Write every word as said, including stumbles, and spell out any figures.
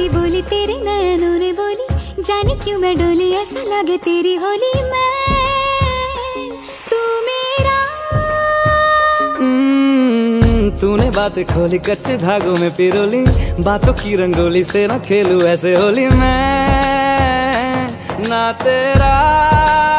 सी बोली तेरे नयनों ने बोली, जाने क्यों मैं डोली, ऐसा लगे तेरी होली मैं तू मेरा। तूने बातें खोली कच्चे धागों में पिरोली, बातों की रंगोली से ना खेलूं ऐसे होली मैं ना तेरा।